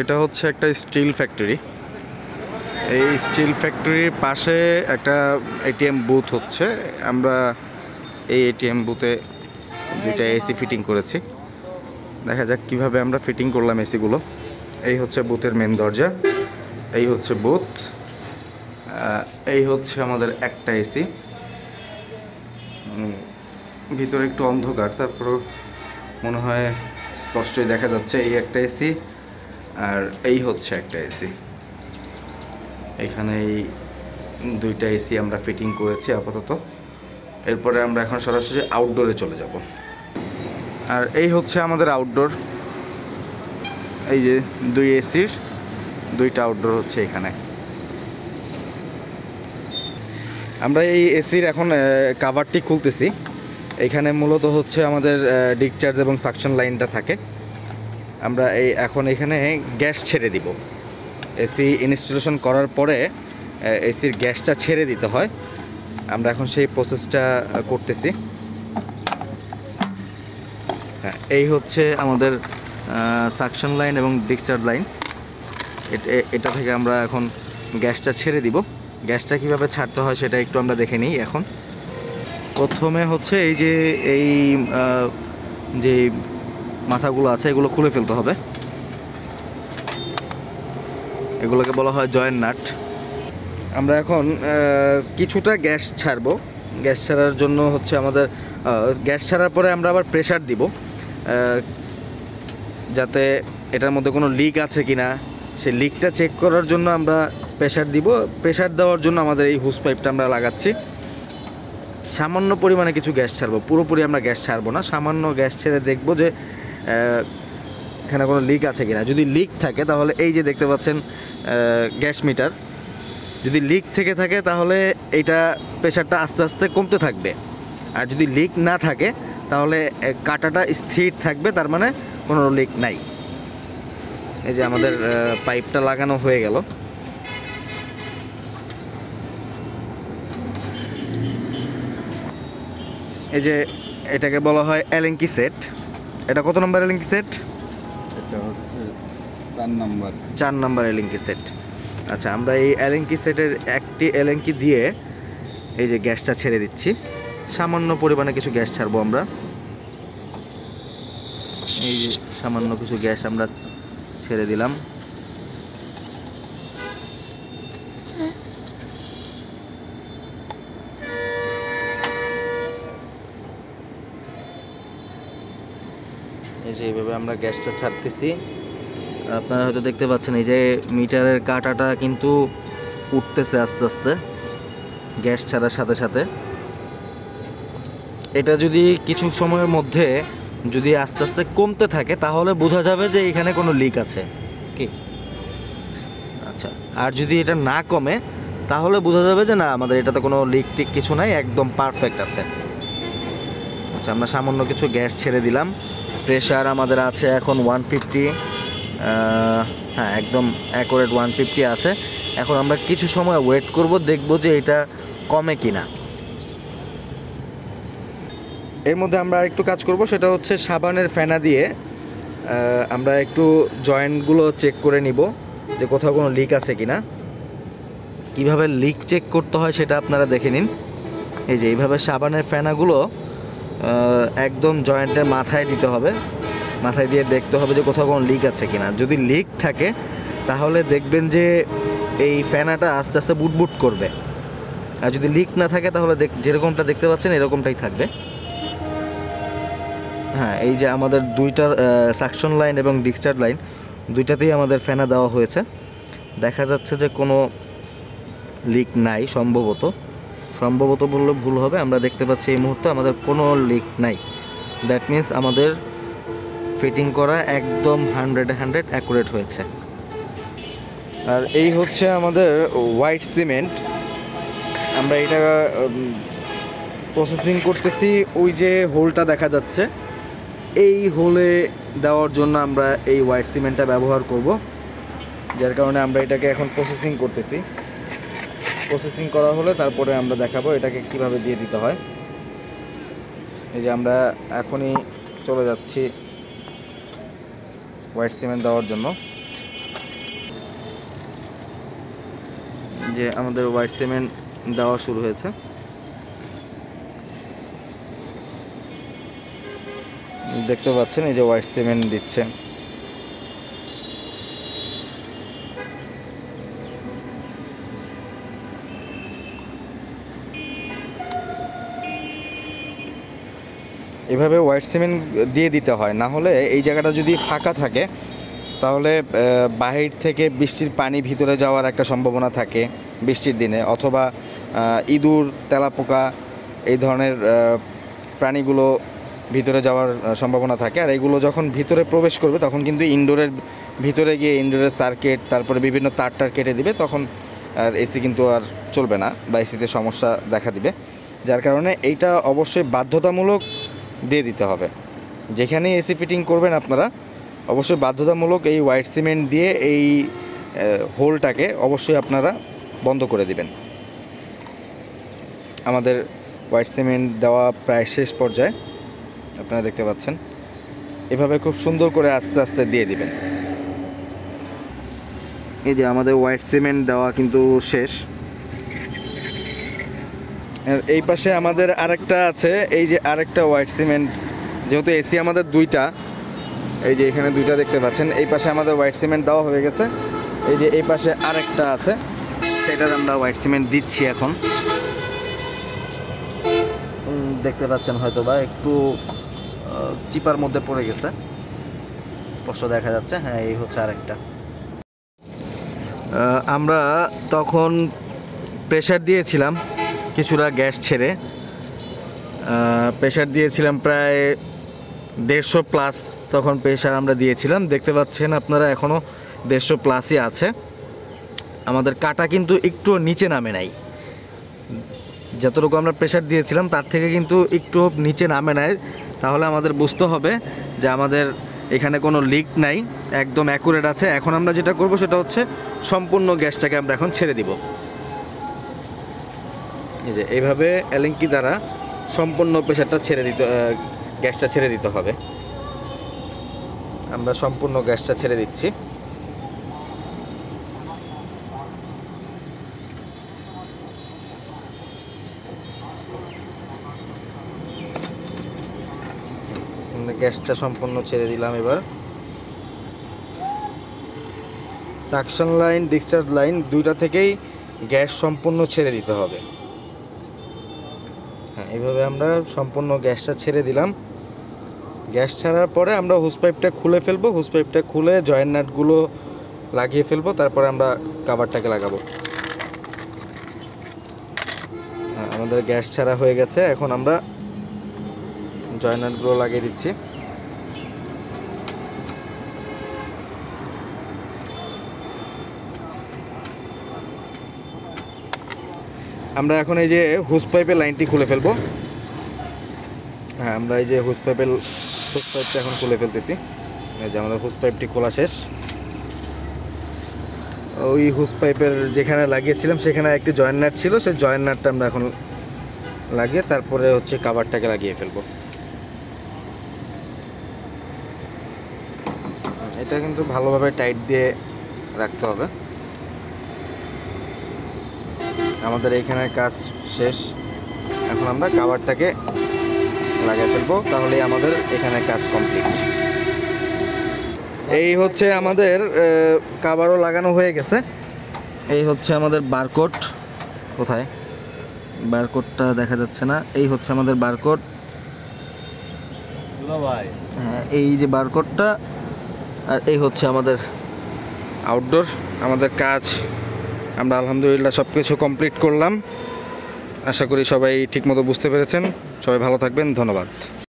এটা হচ্ছে একটা স্টিল ফ্যাক্টরি। এই স্টিল ফ্যাক্টরির পাশে একটা এটিএম বুথ হচ্ছে। আমরা এই এটিএম বুথে দুইটা এসি ফিটিং করেছি। দেখা যাক কিভাবে আমরা ফিটিং করলাম এসিগুলো। এই হচ্ছে বুথের মেন দরজা, এই হচ্ছে বুথ, এই হচ্ছে আমাদের একটা এসি। ভিতরে একটু অন্ধকার, তারপরও মনে হয় স্পষ্টই দেখা যাচ্ছে। এই একটা এসি আর এই হচ্ছে একটা এসি। এখানে এই দুইটা এসি আমরা ফিটিং করেছি আপাতত। এরপরে আমরা এখন সরাসরি আউটডোরে চলে যাব। আর এই হচ্ছে আমাদের আউটডোর। এই যে দুই এসির দুইটা আউটডোর হচ্ছে এখানে। আমরা এই এসির এখন কাভারটি খুলতেছি। এখানে মূলত হচ্ছে আমাদের ডিসচার্জ এবং সাকশন লাইনটা থাকে। আমরা এখন এখানে গ্যাস ছেড়ে দিব। এসি ইনস্টলেশন করার পরে এসির গ্যাসটা ছেড়ে দিতে হয়। আমরা এখন সেই প্রসেসটা করতেছি। হ্যাঁ, এই হচ্ছে আমাদের সাকশন লাইন এবং ডিসচার্জ লাইন। এটা থেকে আমরা এখন গ্যাসটা ছেড়ে দিব। গ্যাসটা কিভাবে ছাড়তে হয় সেটা একটু আমরা দেখে নিই। এখন প্রথমে হচ্ছে এই যে মাথাগুলো আছে এগুলো খুলে ফেলতে হবে। এগুলোকে বলা হয় জয়েন্ট নাট। আমরা এখন কিছুটা গ্যাস ছাড়বো। গ্যাস ছাড়ার জন্য হচ্ছে আমাদের গ্যাস ছাড়ার পরে আমরা আবার প্রেসার দিব, যাতে এটার মধ্যে কোনো লিক আছে কিনা সেই লিকটা চেক করার জন্য আমরা প্রেসার দিব। প্রেসার দেওয়ার জন্য আমাদের এই হুস পাইপটা আমরা লাগাচ্ছি। সামান্য পরিমাণে কিছু গ্যাস ছাড়বো, পুরোপুরি আমরা গ্যাস ছাড়বো না। সামান্য গ্যাস ছেড়ে দেখব যে এখানে কোনো লিক আছে কিনা। যদি লিক থাকে তাহলে এই যে দেখতে পাচ্ছেন গ্যাস মিটার, যদি লিক থেকে থাকে তাহলে এইটা প্রেসারটা আস্তে আস্তে কমতে থাকবে। আর যদি লিক না থাকে তাহলে কাঁটাটা স্থির থাকবে, তার মানে কোনো লিক নাই। এই যে আমাদের পাইপটা লাগানো হয়ে গেল। এই যে এটাকে বলা হয় এলেঙ্কি সেট। এটা কত নম্বর এলেঙ্কি সেট? এটা হচ্ছে 4 নম্বর এলেঙ্কি সেট। আচ্ছা, আমরা এই এলেঙ্কি সেটের একটি এলেঙ্কি দিয়ে এই যে গ্যাসটা ছেড়ে দিচ্ছি। সামান্য পরিমাণে কিছু গ্যাস ছাড়বো আমরা। এই যে সামান্য কিছু গ্যাস আমরা ছেড়ে দিলাম। এই যে এইভাবে আমরা গ্যাসটা ছাড়তেছি। আপনারা হয়তো দেখতে পাচ্ছেন এই যে মিটারের কাঁটাটা কিন্তু উঠতেছে আস্তে আস্তে গ্যাস ছাড়ার সাথে সাথে। এটা যদি কিছু সময়ের মধ্যে যদি আস্তে আস্তে কমতে থাকে তাহলে বোঝা যাবে যে এখানে কোনো লিক আছে কি। আচ্ছা, আর যদি এটা না কমে তাহলে বোঝা যাবে যে না, আমাদের এটাতে কোনো লিক টিক কিছু নাই, একদম পারফেক্ট আছে। আচ্ছা, আমরা সামান্য কিছু গ্যাস ছেড়ে দিলাম। প্রেশার আমাদের আছে এখন 150। হ্যাঁ, একদম অ্যাকুরেট 150 আছে। এখন আমরা কিছু সময় ওয়েট করব, দেখব যে এটা কমে কিনা। এর মধ্যে আমরা আরেকটু কাজ করব, সেটা হচ্ছে সাবানের ফেনা দিয়ে আমরা একটু জয়েন্টগুলো চেক করে নিব যে কোথাও কোনো লিক আছে কিনা। কিভাবে লিক চেক করতে হয় সেটা আপনারা দেখে নিন। এই যে এইভাবে সাবানের ফেনাগুলো একদম জয়েন্টের মাথায় দিতে হবে। মাথায় দিয়ে দেখতে হবে যে কোথাও কোনো লিক আছে কিনা। যদি লিক থাকে তাহলে দেখবেন যে এই ফেনাটা আস্তে আস্তে বুটবুট করবে। আর যদি লিক না থাকে তাহলে যেরকমটা দেখতে পাচ্ছেন এরকমটাই থাকবে। হ্যাঁ, এই যে আমাদের দুইটা সাকশন লাইন এবং ডিসচার্জ লাইন দুইটাতেই আমাদের ফেনা দেওয়া হয়েছে। দেখা যাচ্ছে যে কোনো লিক নাই, সম্ভবত বললে ভুল হবে। আমরা দেখতে পাচ্ছি এই মুহূর্তে আমাদের কোনো লিক নাই। দ্যাট মিন্স আমাদের ফিটিং করা একদম 100 অ্যাকুরেট হয়েছে। আর এই হচ্ছে আমাদের হোয়াইট সিমেন্ট। আমরা এটা প্রসেসিং করতেছি। ওই যে হোলটা দেখা যাচ্ছে, এই হোলে দেওয়ার জন্য আমরা এই হোয়াইট সিমেন্টটা ব্যবহার করব, যার কারণে আমরা এটাকে এখন প্রসেসিং করতেছি। প্রসেসিং করা হলে তারপরে আমরা দেখাবো এটাকে কিভাবে দিয়ে দিতে হয়। এই যে আমরা এখনই চলে যাচ্ছি হোয়াইট সিমেন্ট দেওয়ার জন্য। যে আমাদের হোয়াইট সিমেন্ট দেওয়া শুরু হয়েছে। দেখতে পাচ্ছেন এই যে হোয়াইট সিমেন্ট দিচ্ছে। এভাবে হোয়াইট সিমেন্ট দিয়ে দিতে হয়, না হলে এই জায়গাটা যদি ফাঁকা থাকে তাহলে বাহির থেকে বৃষ্টির পানি ভিতরে যাওয়ার একটা সম্ভাবনা থাকে বৃষ্টির দিনে, অথবা ইঁদুর, তেলাপোকা এই ধরনের প্রাণীগুলো ভিতরে যাওয়ার সম্ভাবনা থাকে। আর এগুলো যখন ভিতরে প্রবেশ করবে তখন কিন্তু ইনডোরের ভিতরে গিয়ে ইনডোরের সার্কিট, তারপরে বিভিন্ন তার কেটে দিবে, তখন আর এসি কিন্তু আর চলবে না বা এসিতে সমস্যা দেখা দিবে। যার কারণে এইটা অবশ্যই বাধ্যতামূলক দিয়ে দিতে হবে। যেখানে এসি ফিটিং করবেন আপনারা অবশ্যই বাধ্যতামূলক এই হোয়াইট সিমেন্ট দিয়ে এই হোলটাকে অবশ্যই আপনারা বন্ধ করে দিবেন। আমাদের হোয়াইট সিমেন্ট দেওয়া প্রায় শেষ পর্যায়ে, আপনারা দেখতে পাচ্ছেন। এভাবে খুব সুন্দর করে আস্তে আস্তে দিয়ে দিবেন। এই যে আমাদের হোয়াইট সিমেন্ট দেওয়া কিন্তু শেষ। এই পাশে আমাদের আরেকটা আছে, এই যে আরেকটা হোয়াইট সিমেন্ট, যেহেতু এসি আমাদের দুইটা, এই যে এখানে দুইটা দেখতে পাচ্ছেন, এই পাশে আমাদের হোয়াইট সিমেন্ট দেওয়া হয়ে গেছে। এই যে এই পাশে আরেকটা আছে, সেটার আমরা হোয়াইট সিমেন্ট দিচ্ছি এখন। দেখতে পাচ্ছেন হয়তো বা একটু চিপার মধ্যে পড়ে গেছে, স্পষ্ট দেখা যাচ্ছে। হ্যাঁ, এই হচ্ছে আরেকটা। আমরা তখন প্রেসার দিয়েছিলাম কিছুটা গ্যাস ছেড়ে, প্রেসার দিয়েছিলাম প্রায় 150 প্লাস তখন প্রেসার আমরা দিয়েছিলাম। দেখতে পাচ্ছেন আপনারা এখনও 150 প্লাসই আছে। আমাদের কাটা কিন্তু একটু নিচে নামে নাই, যতটুকু আমরা প্রেসার দিয়েছিলাম তার থেকে কিন্তু একটু নিচে নামে নাই। তাহলে আমাদের বুঝতে হবে যে আমাদের এখানে কোনো লিক নাই, একদম অ্যাকুরেট আছে। এখন আমরা যেটা করব সেটা হচ্ছে সম্পূর্ণ গ্যাসটাকে আমরা এখন ছেড়ে দিব। এই যে এইভাবে অ্যালিঙ্কি দ্বারা সম্পূর্ণ প্রেসারটা গ্যাসটা ছেড়ে দিতে হবে। আমরা সম্পূর্ণ গ্যাসটা ছেড়ে দিচ্ছি। গ্যাসটা সম্পূর্ণ ছেড়ে দিলাম। এবার সাকশন লাইন, ডিসচার্জ লাইন দুইটা থেকেই গ্যাস সম্পূর্ণ ছেড়ে দিতে হবে। হ্যাঁ, এইভাবে আমরা সম্পূর্ণ গ্যাসটা ছেড়ে দিলাম। গ্যাস ছাড়ার পরে আমরা হুস পাইপটা খুলে ফেলবো। হুস পাইপটা খুলে জয়েন্ট নাটগুলো লাগিয়ে ফেলবো, তারপরে আমরা কাভারটাকে লাগাবো। হ্যাঁ, আমাদের গ্যাস ছাড়া হয়ে গেছে। এখন আমরা জয়েন্ট নাটগুলো লাগিয়ে দিচ্ছি। আমরা এখন এই যে হুস পাইপের লাইনটি খুলে ফেলবো। হ্যাঁ, আমরা এই যে হুস পাইপটা এখন খুলে ফেলতেছি। এই যে আমাদের হুস পাইপটি খোলা শেষ। ওই হুস পাইপের যেখানে লাগিয়েছিলাম সেখানে একটি জয়েন্ট নাট ছিল, সেই জয়েন্ট নাটটা আমরা এখন লাগিয়ে তারপরে হচ্ছে কাভারটাকে লাগিয়ে ফেলবো। এটা কিন্তু ভালোভাবে টাইট দিয়ে রাখতে হবে। আমাদের এইখানের কাজ শেষ। এখন আমরা কাভারটাকে লাগিয়ে ফেলবো, তাহলেই আমাদের এখানে কাজ কমপ্লিট। এই হচ্ছে আমাদের কাভারও লাগানো হয়ে গেছে। এই হচ্ছে আমাদের বারকোড। কোথায় বারকোডটা দেখা যাচ্ছে না? এই হচ্ছে আমাদের বারকোড। হ্যাঁ, এই যে বারকোডটা, আর এই হচ্ছে আমাদের আউটডোর। আমাদের কাজ আমরা আলহামদুলিল্লাহ সব কিছু কমপ্লিট করলাম। আশা করি সবাই ঠিকমতো বুঝতে পেরেছেন। সবাই ভালো থাকবেন, ধন্যবাদ।